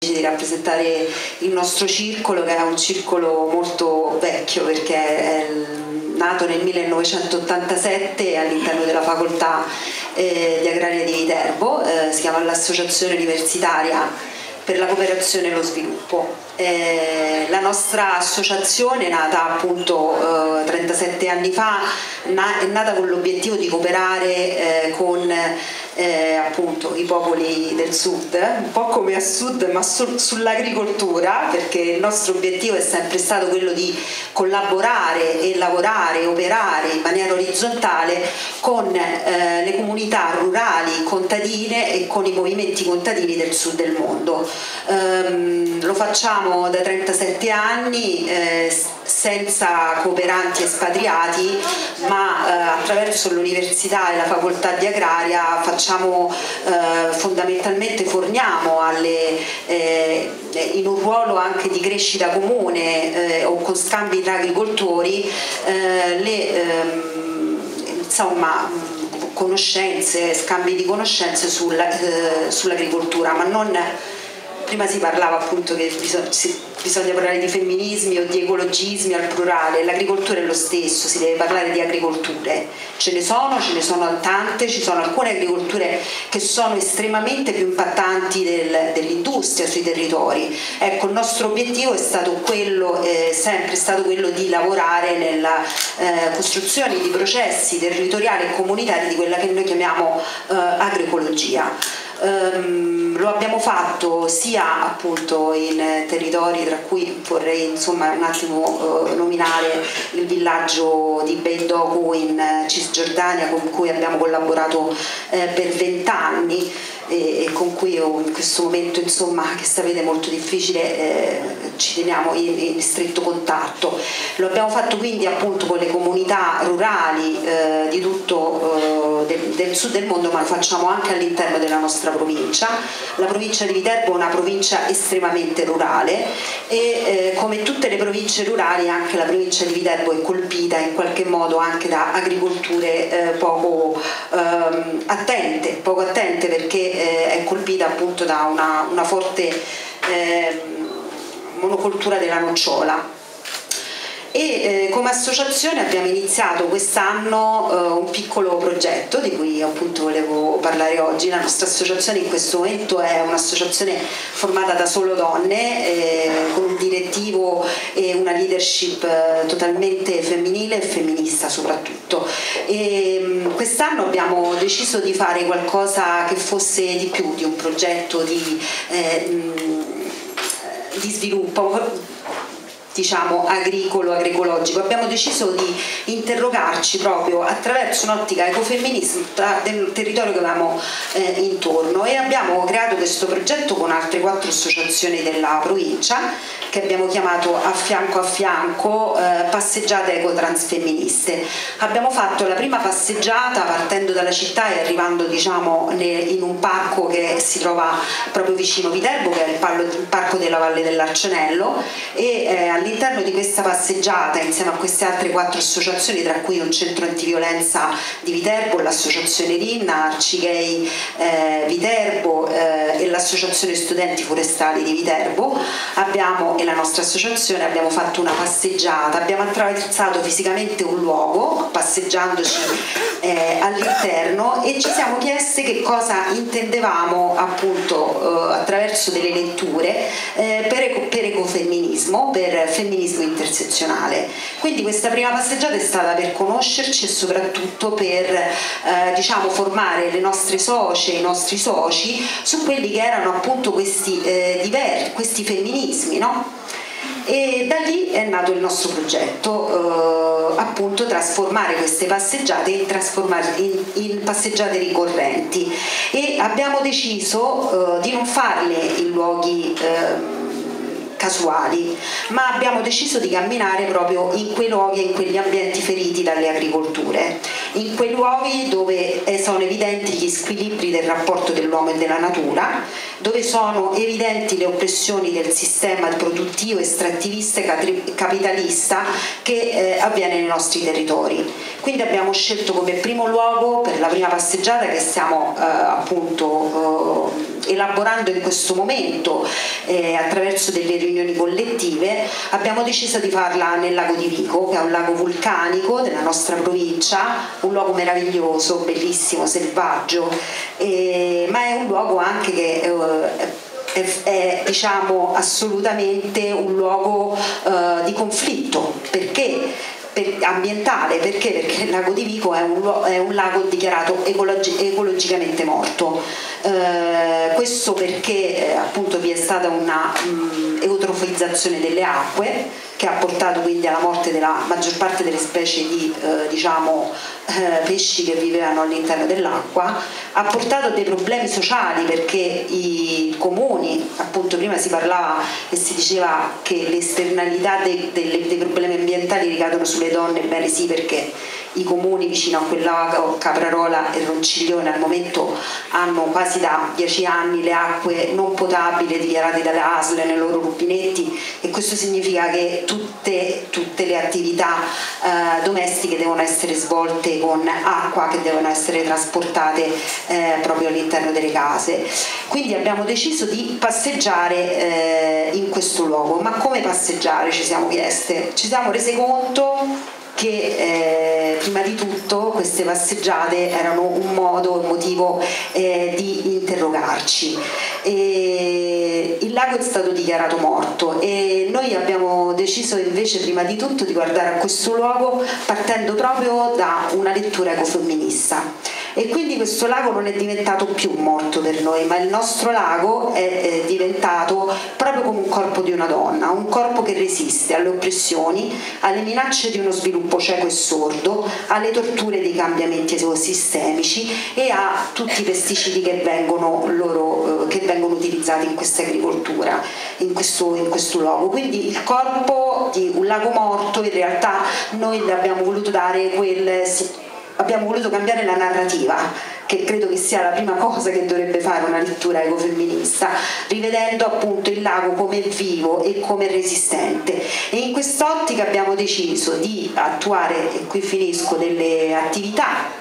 di rappresentare il nostro circolo, che è un circolo molto vecchio perché è nato nel 1987 all'interno della facoltà di Agraria di Viterbo, si chiama l'Associazione Universitaria per la Cooperazione e lo Sviluppo. La nostra associazione, nata appunto 37 anni fa, è nata con l'obiettivo di cooperare con appunto i popoli del sud, un po' come a sud ma sull'agricoltura, perché il nostro obiettivo è sempre stato quello di collaborare e lavorare, operare in maniera orizzontale con le comunità rurali, contadine e con i movimenti contadini del sud del mondo. Lo facciamo da 37 anni senza cooperanti espatriati, ma attraverso l'università e la facoltà di agraria fondamentalmente forniamo in un ruolo anche di crescita comune o con scambi tra agricoltori conoscenze, scambi di conoscenze sull'agricoltura, ma non. Prima si parlava appunto che bisogna parlare di femminismi o di ecologismi al plurale. L'agricoltura è lo stesso, si deve parlare di agricolture, ce ne sono tante, ci sono alcune agricolture che sono estremamente più impattanti dell'industria sui territori. Ecco, il nostro obiettivo è stato sempre stato quello di lavorare nella costruzione di processi territoriali e comunitari di quella che noi chiamiamo agroecologia. Lo abbiamo fatto sia appunto in territori, tra cui vorrei insomma un attimo nominare il villaggio di Beidogu in Cisgiordania, con cui abbiamo collaborato per 20 anni e con cui in questo momento insomma che sapete molto difficile ci teniamo in stretto contatto. Lo abbiamo fatto quindi appunto con le comunità rurali di tutto del sud del mondo, ma lo facciamo anche all'interno della nostra provincia. La provincia di Viterbo è una provincia estremamente rurale e come tutte le province rurali anche la provincia di Viterbo è colpita in qualche modo anche da agricolture poco attente perché è colpita appunto da una forte monocoltura della nocciola. E come associazione abbiamo iniziato quest'anno un piccolo progetto di cui appunto volevo parlare oggi. La nostra associazione in questo momento è un'associazione formata da solo donne, con un direttivo e una leadership totalmente femminile e femminista soprattutto. Quest'anno abbiamo deciso di fare qualcosa che fosse di più di un progetto di sviluppo, diciamo agricologico. Abbiamo deciso di interrogarci proprio attraverso un'ottica ecofemminista del territorio che avevamo intorno, e abbiamo creato questo progetto con altre 4 associazioni della provincia che abbiamo chiamato A Fianco passeggiate ecotransfemministe. Abbiamo fatto la prima passeggiata partendo dalla città e arrivando diciamo in un parco che si trova proprio vicino Viterbo, che è il parco della Valle dell'Arcenello, e all'interno di questa passeggiata, insieme a queste altre 4 associazioni, tra cui un centro antiviolenza di Viterbo, l'associazione RINNA, Arcigay Viterbo e l'associazione studenti forestali di Viterbo, e la nostra associazione abbiamo fatto una passeggiata, abbiamo attraversato fisicamente un luogo passeggiandoci all'interno, e ci siamo chieste che cosa intendevamo appunto attraverso delle letture per ecofemminismo, per femminismo intersezionale. Quindi questa prima passeggiata è stata per conoscerci e soprattutto per diciamo formare le nostre socie, i nostri soci su quelli che erano appunto questi femminismi, no? E da lì è nato il nostro progetto, appunto trasformare queste passeggiate in passeggiate ricorrenti, e abbiamo deciso di non farle in luoghi casuali, ma abbiamo deciso di camminare proprio in quei luoghi e in quegli ambienti feriti dalle agricolture, in quei luoghi dove sono evidenti gli squilibri del rapporto dell'uomo e della natura, dove sono evidenti le oppressioni del sistema produttivo estrattivista e capitalista che avviene nei nostri territori. Quindi abbiamo scelto come primo luogo per la prima passeggiata, che stiamo appunto elaborando in questo momento attraverso delle riunioni collettive, abbiamo deciso di farla nel lago di Vico, che è un lago vulcanico della nostra provincia, un luogo meraviglioso, bellissimo, selvaggio, ma è un luogo anche che è diciamo assolutamente un luogo di conflitto. Perché? Ambientale, perché il lago di Vico è un lago dichiarato ecologicamente morto. Questo perché appunto vi è stata una eutrofizzazione delle acque, che ha portato quindi alla morte della maggior parte delle specie di pesci che vivevano all'interno dell'acqua, ha portato dei problemi sociali, perché i comuni, appunto prima si parlava e si diceva che le esternalità dei problemi ambientali ricadono sulle donne. Bene sì, perché i comuni vicino a quel lago, Caprarola e Ronciglione, al momento hanno quasi da 10 anni le acque non potabili dichiarate dalle ASL nei loro rubinetti, e questo significa che tutte le attività domestiche devono essere svolte con acqua che devono essere trasportate proprio all'interno delle case. Quindi abbiamo deciso di passeggiare in questo luogo. Ma come passeggiare, ci siamo chieste? Ci siamo rese conto che prima di tutto queste passeggiate erano un modo, un motivo di interrogarci. Il lago è stato dichiarato morto e noi abbiamo deciso invece prima di tutto di guardare a questo luogo partendo proprio da una lettura ecofemminista. E quindi questo lago non è diventato più morto per noi, ma il nostro lago è diventato proprio come un corpo di una donna, un corpo che resiste alle oppressioni, alle minacce di uno sviluppo cieco e sordo, alle torture dei cambiamenti ecosistemici e a tutti i pesticidi che vengono utilizzati in questa agricoltura, in questo luogo. Quindi il corpo di un lago morto, in realtà noi le abbiamo voluto dare abbiamo voluto cambiare la narrativa, che credo che sia la prima cosa che dovrebbe fare una lettura ecofemminista, rivedendo appunto il lago come vivo e come resistente. E in quest'ottica abbiamo deciso di attuare, e qui finisco, delle attività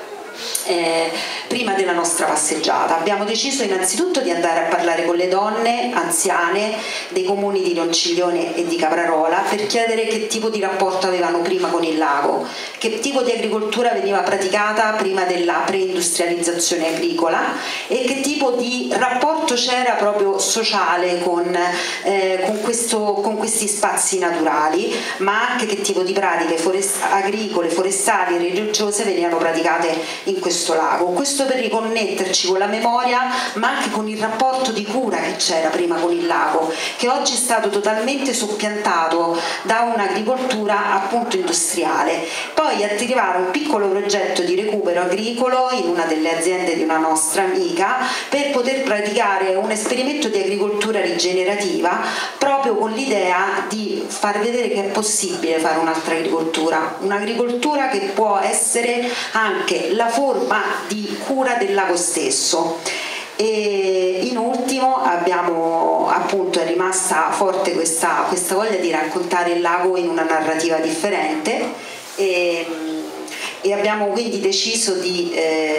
prima della nostra passeggiata. Abbiamo deciso innanzitutto di andare a parlare con le donne anziane dei comuni di Ronciglione e di Caprarola per chiedere che tipo di rapporto avevano prima con il lago, che tipo di agricoltura veniva praticata prima della preindustrializzazione agricola e che tipo di rapporto c'era proprio sociale con questi spazi naturali, ma anche che tipo di pratiche agricole, forestali e religiose venivano praticate in questo lago. Questo per riconnetterci con la memoria, ma anche con il rapporto di cura che c'era prima con il lago, che oggi è stato totalmente soppiantato da un'agricoltura appunto industriale. Poi attivare un piccolo progetto di recupero agricolo in una delle aziende di una nostra amica per poter praticare un esperimento di agricoltura rigenerativa, proprio con l'idea di far vedere che è possibile fare un'altra agricoltura, un'agricoltura che può essere anche la forma di cura del lago stesso. E in ultimo appunto è rimasta forte questa voglia di raccontare il lago in una narrativa differente e abbiamo quindi deciso di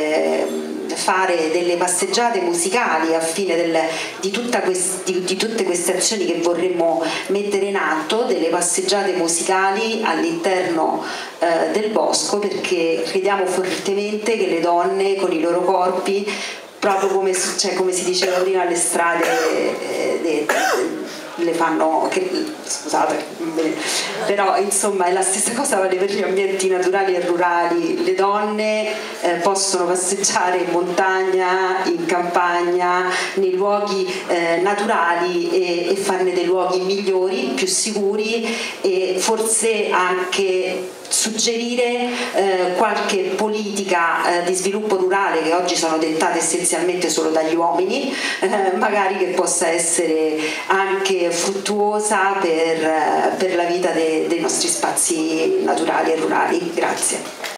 fare delle passeggiate musicali a fine di tutte queste azioni che vorremmo mettere in atto, delle passeggiate musicali all'interno del bosco, perché crediamo fortemente che le donne con i loro corpi, proprio come si diceva prima, alle strade le fanno, scusate, però insomma è la stessa cosa vale per gli ambienti naturali e rurali. Le donne possono passeggiare in montagna, in campagna, nei luoghi naturali e farne dei luoghi migliori, più sicuri, e forse anche suggerire qualche politica di sviluppo rurale che oggi sono dettate essenzialmente solo dagli uomini, magari che possa essere anche fruttuosa per la vita dei nostri spazi naturali e rurali. Grazie.